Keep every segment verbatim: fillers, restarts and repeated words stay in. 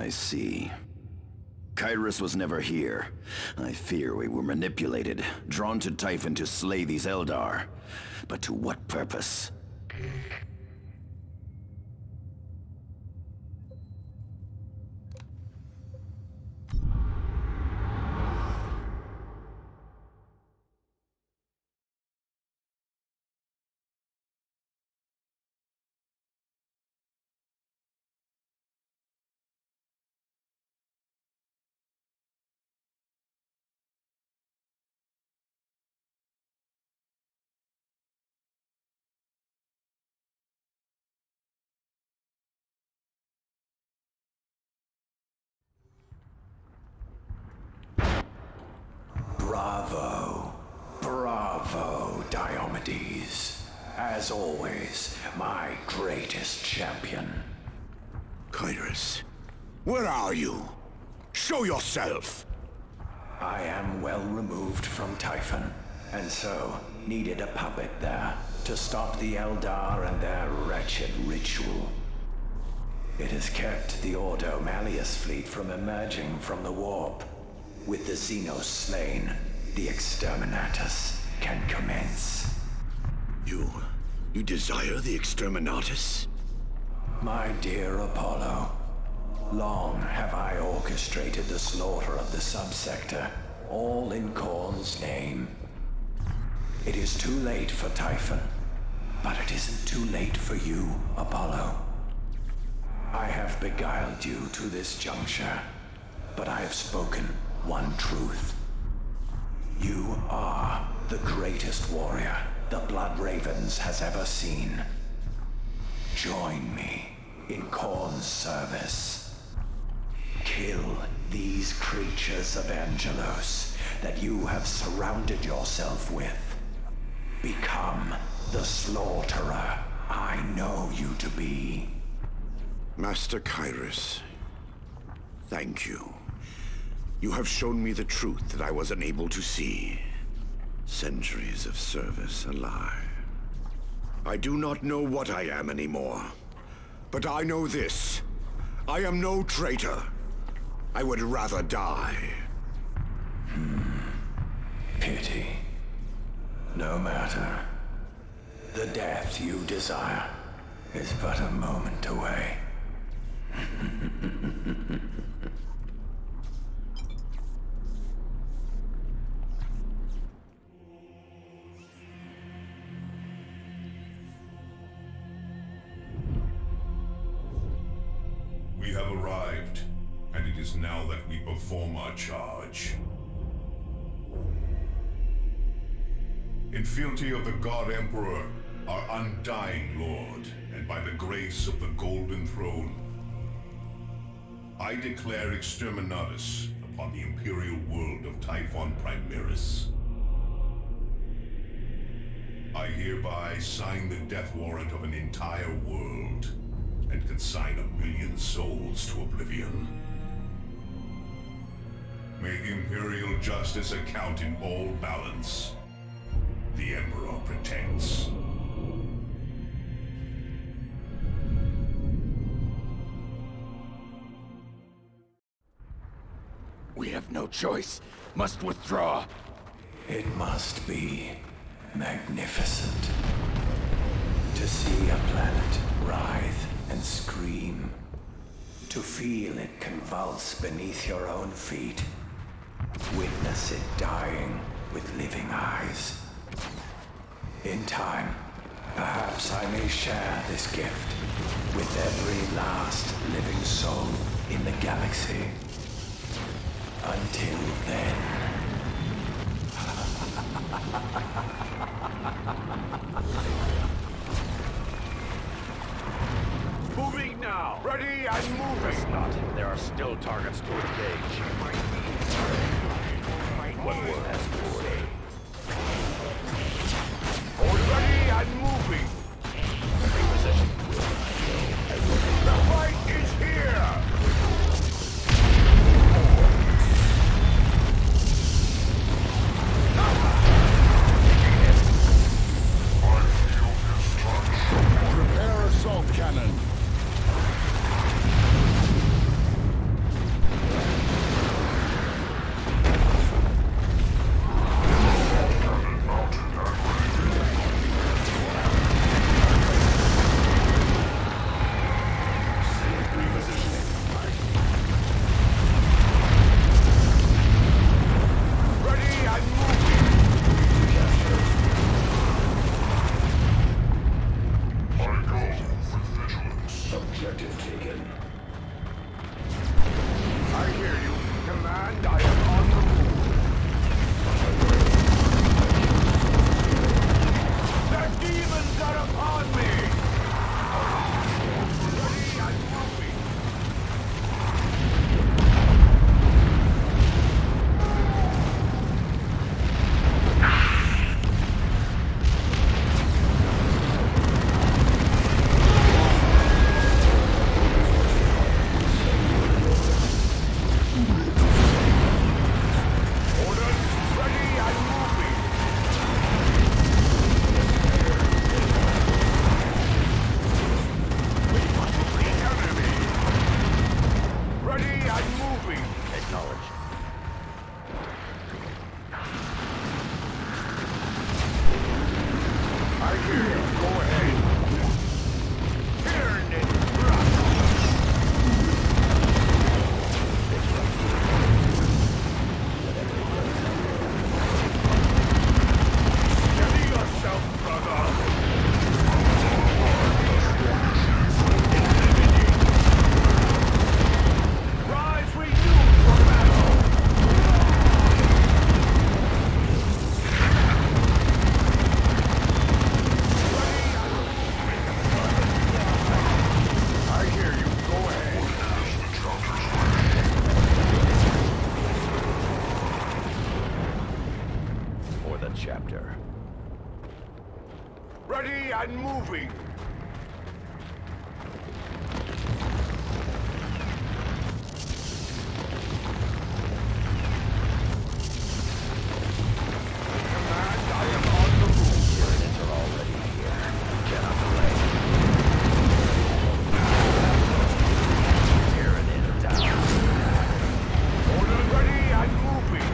I see. Kyrus was never here. I fear we were manipulated, drawn to Typhon to slay these Eldar. But to what purpose? Bravo. Bravo, Diomedes. As always, my greatest champion. Kyrus, where are you? Show yourself! I am well removed from Typhon, and so needed a puppet there to stop the Eldar and their wretched ritual. It has kept the Ordo Malleus fleet from emerging from the warp. With the Xenos slain, the Exterminatus can commence. You... you desire the Exterminatus? My dear Apollo, long have I orchestrated the slaughter of the subsector, all in Khorne's name. It is too late for Typhon, but it isn't too late for you, Apollo. I have beguiled you to this juncture, but I have spoken one truth. You are the greatest warrior the Blood Ravens has ever seen. Join me in Khorne's service. Kill these creatures of Angelos that you have surrounded yourself with. Become the slaughterer I know you to be. Master Kyrus, thank you. You have shown me the truth that I was unable to see. Centuries of service a lie. I do not know what I am anymore, but I know this. I am no traitor. I would rather die. Hmm. Pity. No matter. The death you desire is but a moment away. We have arrived, and it is now that we perform our charge. In fealty of the God Emperor, our undying Lord, and by the grace of the Golden Throne, I declare Exterminatus upon the Imperial world of Typhon Primaris. I hereby sign the death warrant of an entire world, and consign a million souls to oblivion. May Imperial justice account in all balance. The Emperor protects. We have no choice. Must withdraw. It must be magnificent to see a planet writhe and scream, to feel it convulse beneath your own feet, witness it dying with living eyes. In time, perhaps I may share this gift with every last living soul in the galaxy. Until then... Moving now! Ready and moving! Not. There are still targets to engage. What word has to say? Hold ready and moving! Reposition. The fight is here! Prepare assault cannon. Ready and moving! Command, I am on the move. Units are already here. Cannot delay. Tyranid down. Order ready and moving!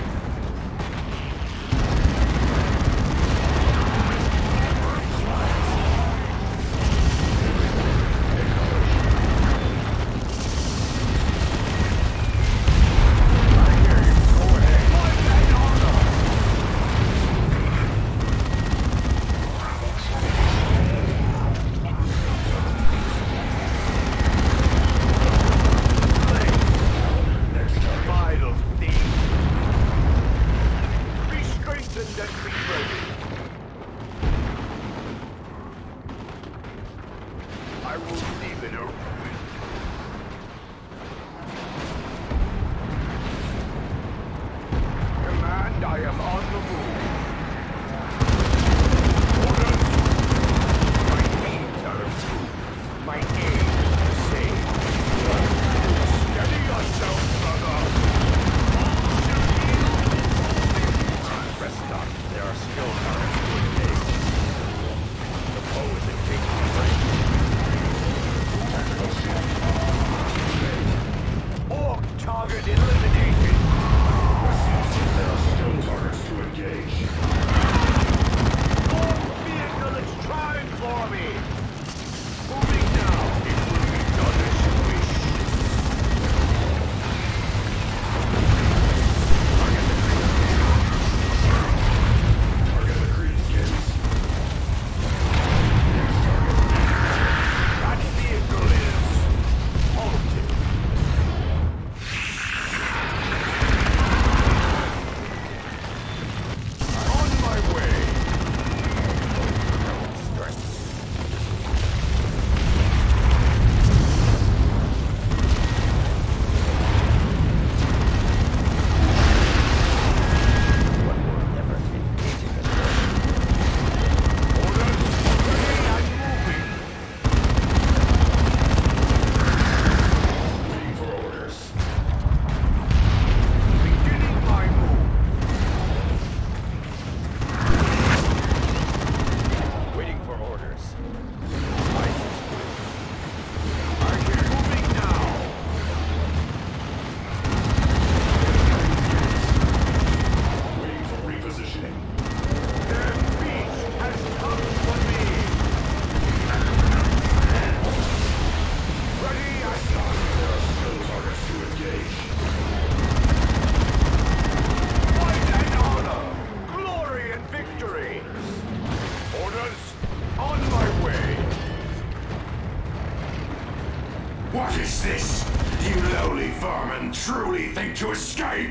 What is this? You lowly vermin truly think to escape?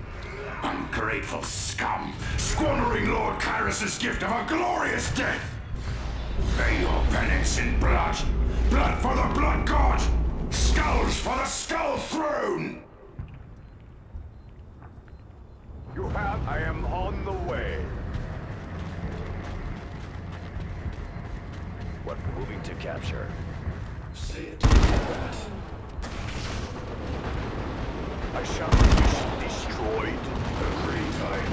Ungrateful scum, squandering Lord Kyrus's gift of a glorious death! Pay your penance in blood! Blood for the blood god! Skulls for the skull throne! You have... I am on the way. What moving to capture? Say it to that. I shall be destroyed. The great tide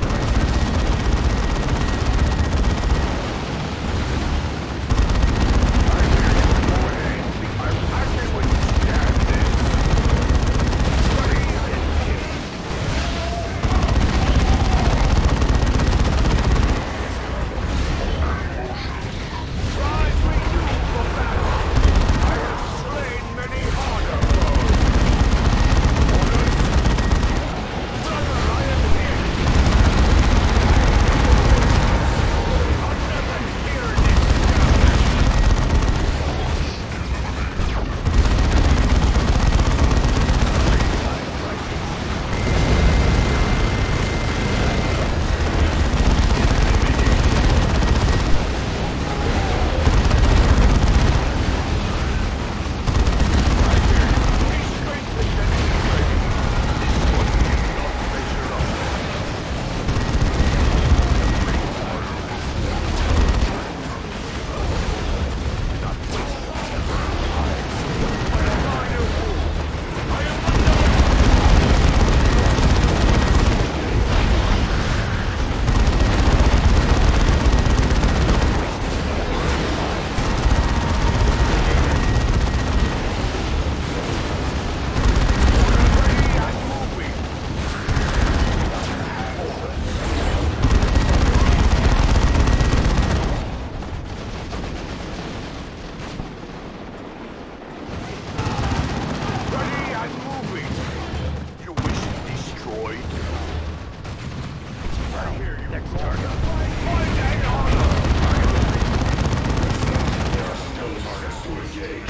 engage.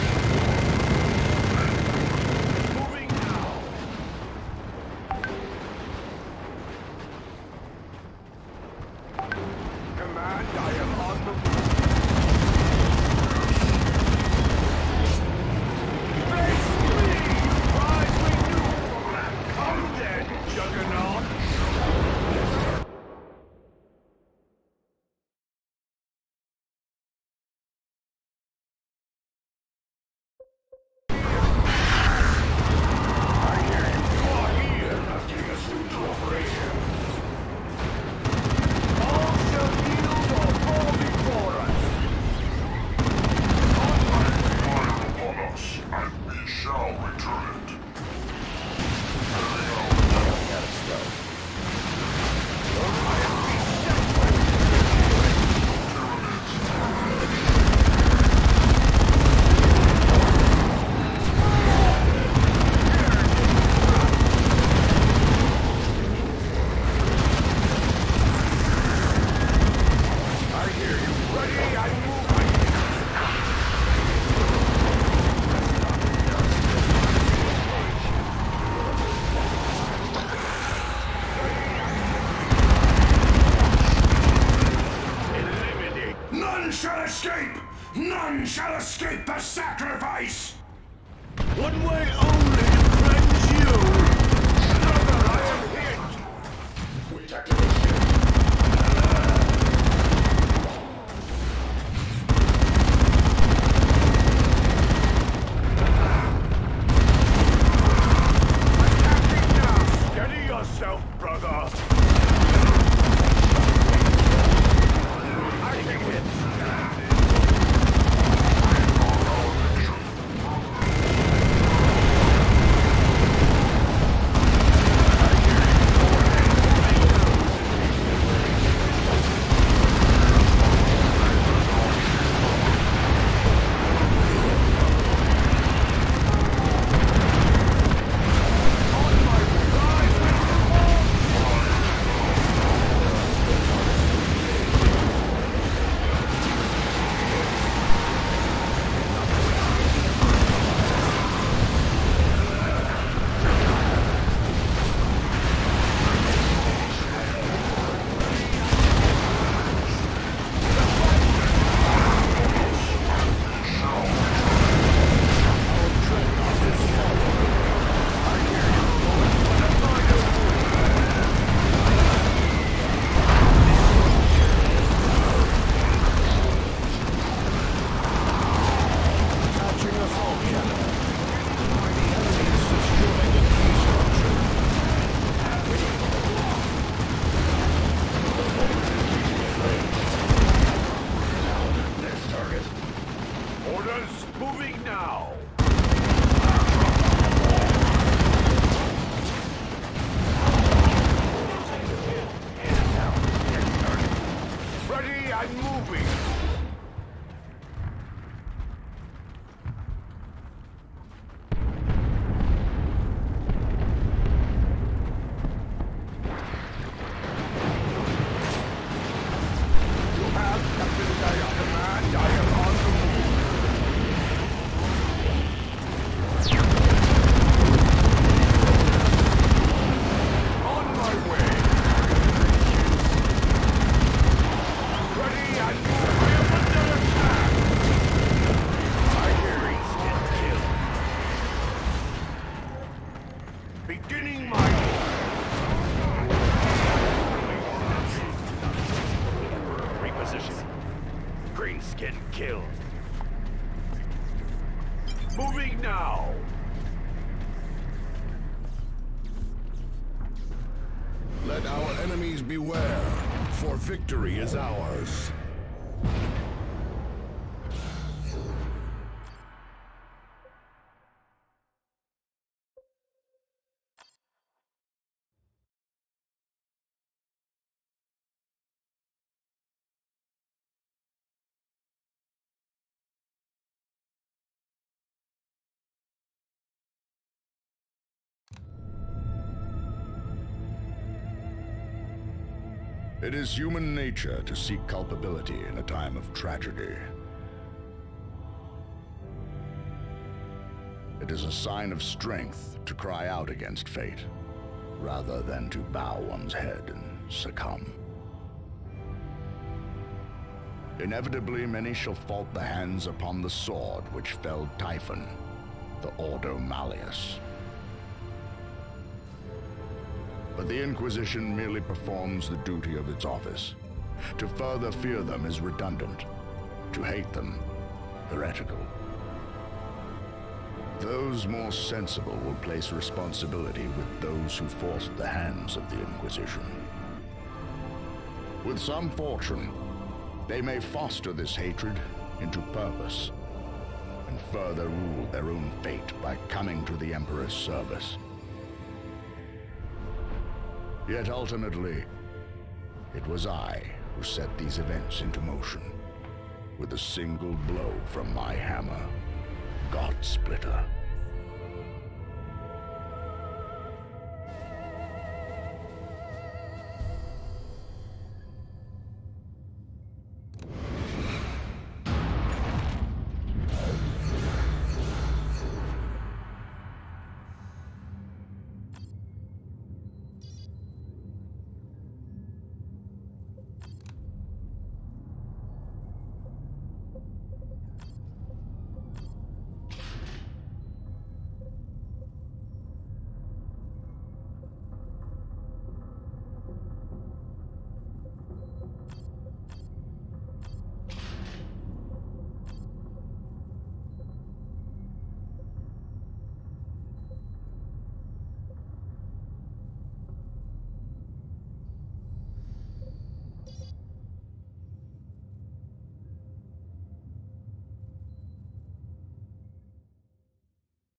Moving now. Command, I am on the move. Face me, you prize we knew. Come then, Juggernaut. None shall escape the sacrifice! One way only to cleanse you! Brother, I am hit! Retribution! Attacking now! Steady yourself, brother! I take hits! Moving now! Ready and moving! You have Captain Daya command. I am on the move. On my way. Ready and move. I am under attack. I hear he's get killed. Beginning my reposition. Greenskin killed. Moving now. Let our enemies beware, for victory is ours. It is human nature to seek culpability in a time of tragedy. It is a sign of strength to cry out against fate, rather than to bow one's head and succumb. Inevitably, many shall fault the hands upon the sword which felled Typhon, the Ordo Malleus. But the Inquisition merely performs the duty of its office. To further fear them is redundant. To hate them, heretical. Those more sensible will place responsibility with those who forced the hands of the Inquisition. With some fortune, they may foster this hatred into purpose, and further rule their own fate by coming to the Emperor's service. Yet ultimately, it was I who set these events into motion, with a single blow from my hammer, God Splitter.